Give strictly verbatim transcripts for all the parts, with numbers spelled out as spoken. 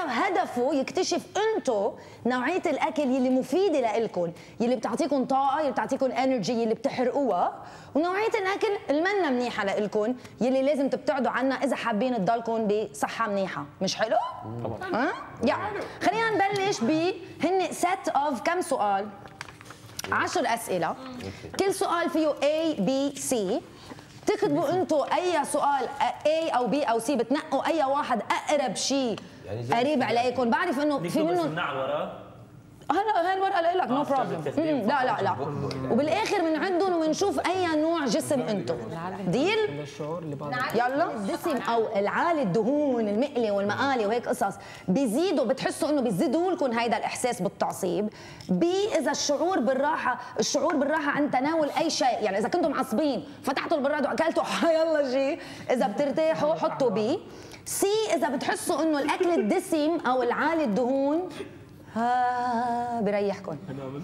هدفه يكتشف انتم نوعيه الاكل يلي مفيده لإلكم، يلي بتعطيكم طاقه، يلي بتعطيكم انرجي، يلي بتحرقوها، ونوعيه الاكل المنا منيحه لإلكم يلي لازم تبتعدوا عنها اذا حابين تضلكم بصحه منيحه. مش حلو؟ طبعا. ها؟ يلا خلينا نبلش بهن سيت اوف كم سؤال؟ عشر اسئله، كل سؤال فيه A B C. بتكتبوا انتم اي سؤال A او B او C، بتنقوا اي واحد اقرب شيء قريب عليكم. بعرف انه في منهم هلا هاي الورقه لك نو بروبلم. لا لا لا، وبالاخر بنعدهم وبنشوف اي نوع جسم انتم. ديل؟ يلا. الجسم او العالي الدهون المقلي والمقالي وهيك قصص بيزيدوا، بتحسوا انه بيزيدوا لكم هيدا الاحساس بالتعصيب. بي اذا الشعور بالراحه، الشعور بالراحه عن تناول اي شيء، يعني اذا كنتم معصبين فتحتوا البراد واكلتوا يلا شيء، اذا بترتاحوا حطوا بي. سي اذا بتحسوا انه الاكل الدسم او العالي الدهون ها بريحكم.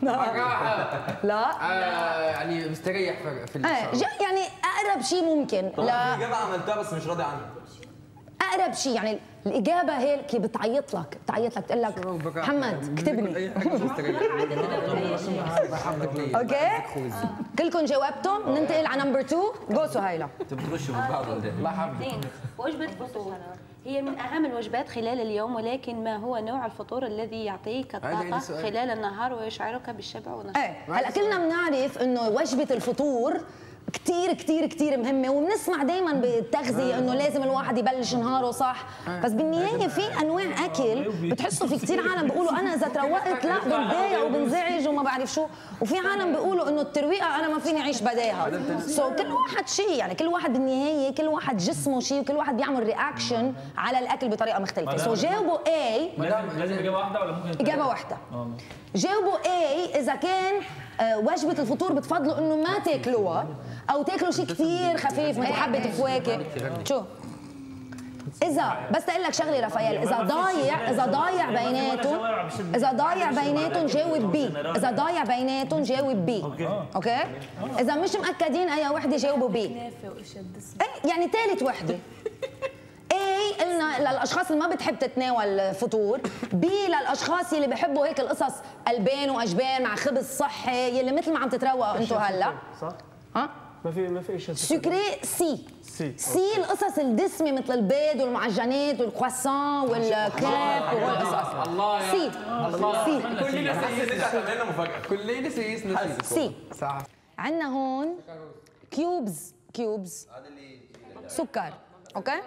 لا آه يعني مستريح في ال يعني اقرب شيء ممكن. لا الاجابه عملتها بس مش راضي عنها. اقرب شيء يعني الاجابه هيك بتعيط لك، بتعيط لك بتقول لك محمد اكتبني. اوكي كلكم جاوبتوا. ننتقل على نمبر اثنين. جو سهيله. انتوا بتغشوا من بعض ولا الله يحفظك. وجبه الفطور هي من أهم الوجبات خلال اليوم، ولكن ما هو نوع الفطور الذي يعطيك الطاقة خلال النهار ويشعرك بالشبع والنشاط؟ ايه هلا كلنا بنعرف انه وجبة الفطور كثير كثير كثير مهمة، وبنسمع دائما بالتغذية انه لازم الواحد يبلش نهاره صح، بس بالنهاية في انواع اكل بتحسوا في كثير عالم بيقولوا انا اذا تروقت لا بتضايق وبنزعج وما بعرف شو، وفي عالم بيقولوا انه الترويقة انا ما فيني اعيش بداها. سو كل واحد شيء، يعني كل واحد بالنهاية كل واحد جسمه شيء، وكل واحد بيعمل رياكشن على الاكل بطريقة مختلفة. سو جاوبوا اي. لازم اجابة واحدة ولا ممكن اجابة واحدة؟ جاوبوا اي اذا كان وجبة الفطور بتفضلوا انه ما تاكلوها او تاكلوا شيء كثير خفيف مثل حبة فواكه. شو؟ إذا بس أقول لك شغلة رافائيل، إذا ضايع إذا ضايع بيناتهم إذا ضايع بيناتهم جاوب بي، إذا ضايع بيناتهم جاوب بي. أوكي؟ إذا مش مأكدين أي وحدة جاوبوا بي. إيه يعني ثالث وحدة. اي قلنا للاشخاص اللي ما بتحب تتناول فطور، بي للاشخاص اللي بحبوا هيك القصص البان واجبان مع خبز صحي يلي مثل ما عم تتروقوا انتم هلا. صح؟ ها؟ ما في ما في شيء سكري. سي سي سي القصص الدسمه مثل البيض والمعجنات والكرواسون والكريب والقصص. الله سي الله سي كلنا حاسين ان مفاجاه. كلنا سي سي. صح. عندنا هون كيوبز كيوبز سكر. اوكي؟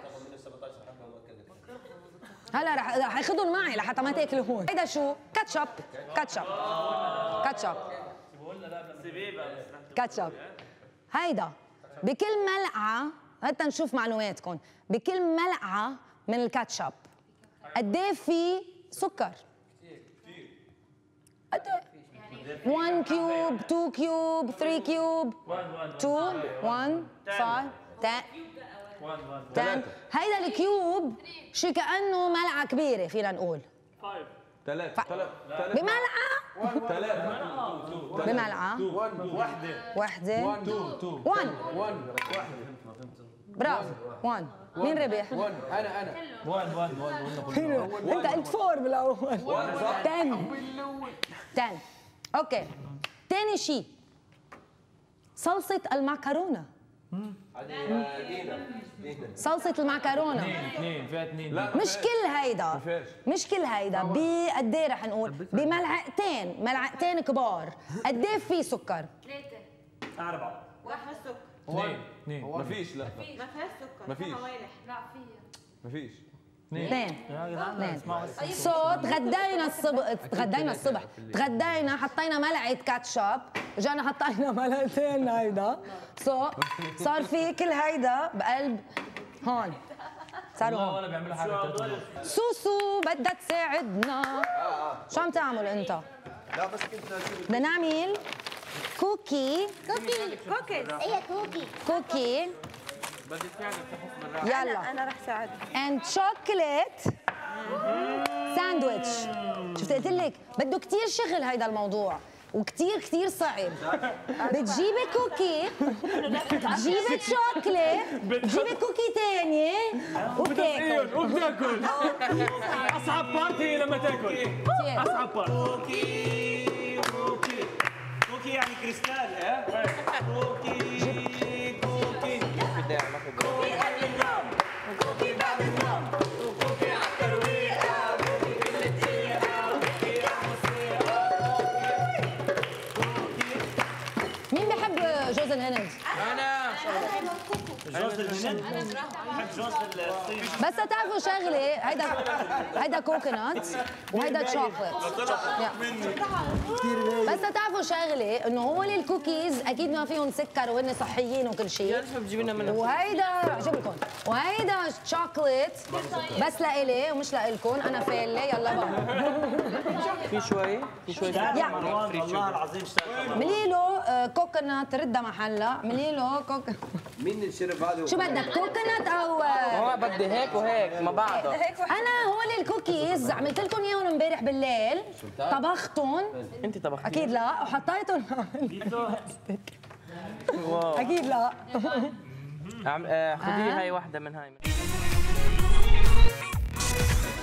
هلا رح رح ياخذهم معي لحتى ما تاكلوا هون. هيدا شو؟ كاتشب. كاتشب كاتشب كاتشب. هيدا بكل ملعقه، حتى نشوف معلوماتكم، بكل ملعقه من الكاتشب قد ايه في سكر؟ كثير كثير. قد ايه؟ واحد كيوب، اثنين كيوب، ثلاثة كيوب، اثنين، واحد، خمسة، عشرة عشرة. هيدا الكيوب شي كأنه ملعقة كبيرة فينا نقول. ثلاثة بملعقة؟ ثلاثة بملعقة؟ واحدة واحدة واحد واحد برافو. واحد. مين ربح؟ واحد. انا انا واحد واحد واحد. انت قلت فور بالاول. عشرة عشرة. اوكي. ثاني شيء صلصة المعكرونة. صلصة المعكرونة اثنين فيها اثنين. مش كل هيدا، مش كل هيدا. بقد ايه رح نقول؟ بملعقتين، ملعقتين كبار. قد ايه في سكر؟ ثلاثة أربعة. واحد سكر. اثنين اثنين. ما فيش. لا ما فيهاش سكر. ما فيش. لا فيها. ما فيش. اثنين اثنين. صوت تغدينا الصبح، تغدينا الصبح، تغدينا حطينا ملعقة كاتشب، رجعنا حطينا ملعقتين هيدا، سو صار في كل هيدا بقلب هون. صاروا هون. ولا بيعملوا حاجة. سوسو بدها تساعدنا. شو عم تعمل انت؟ لا بس كنت بدنا نعمل كوكي. كوكي كوكيز. هي كوكي. كوكي. بدي تساعدك تحس بالراحه. يلا. أنا رح ساعدك. and chocolate ساندويتش. شفت قلت لك بده كثير شغل هيدا الموضوع. وكتير كتير صعب. بتجيبي كوكي، بتجيبي شوكلي، بتجيبي كوكي تانية وبتاكل. وبتاكل. اصعب بارتي لما تاكل. اصعب بارتي. كوكي كوكي كوكي يعني كريستال ها؟ كوكي كوكي كوكي قبل النوم كوكي بعد النوم وكوكي على الترويقة وكوكي كل دقيقة وكوكي على الموسيقى مين بحب جوز الهند؟ انا جوز الهند بحب جوز الصين بس تعرفوا شغله، هيدا هيدا كوكونات وهيدا شوكليت. بس تعرفوا شغله انه هول الكوكيز اكيد ما فيهم سكر وهن صحيين وكل شيء. بتجيب لنا منها وهيدا عجب لكم، وهيدا شوكليت بس لإلي ومش لإلكم، انا فالة يلا بقى. في شوي في شوي يا. مروان والله العظيم اشتغل ملي له آه، كوكونات ردها محلها، ملي له كوك. مين الشرب هذا؟ شو بدك كوكونات او آه، هو بدي هيك وهيك مع بعضها. انا هول الكوكيز عملت لكم اياهم امبارح بالليل، طبختهم انت طبختي اكيد لا وحطيتهم. اكيد لا. عم آه، خذي هاي واحدة من هاي.